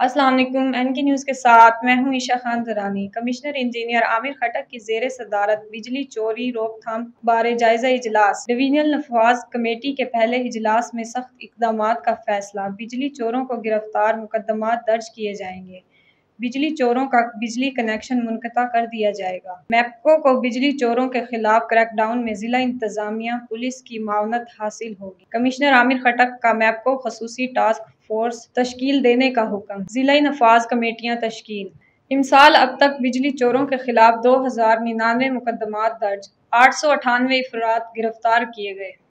अस्सलाम वालेकुम। N K news के साथ मैं हूं ईशा खान दरानी। कमिश्नर इंजीनियर आमिर खटक की ज़ेर सदारत बिजली चोरी रोकथाम बारे जायजा इजलास। डिवीजनल नफाज कमेटी के पहले इजलास में सख्त इकदामात का फैसला। बिजली चोरों को गिरफ्तार, मुकदमात दर्ज किए जाएंगे। बिजली चोरों का बिजली कनेक्शन मुनक़ता कर दिया जाएगा। मैप्को को बिजली चोरों के खिलाफ क्रैकडाउन में जिला इंतजामिया पुलिस की मावनत हासिल होगी। कमिश्नर आमिर खटक का मैप्को खसूसी टास्क फोर्स तश्कील देने का हुक्म। जिला नफाज कमेटियां तश्कील। इमसाल अब तक बिजली चोरों के खिलाफ 2099 मुकदमात दर्ज, 898 अफराद गिरफ्तार किए गए।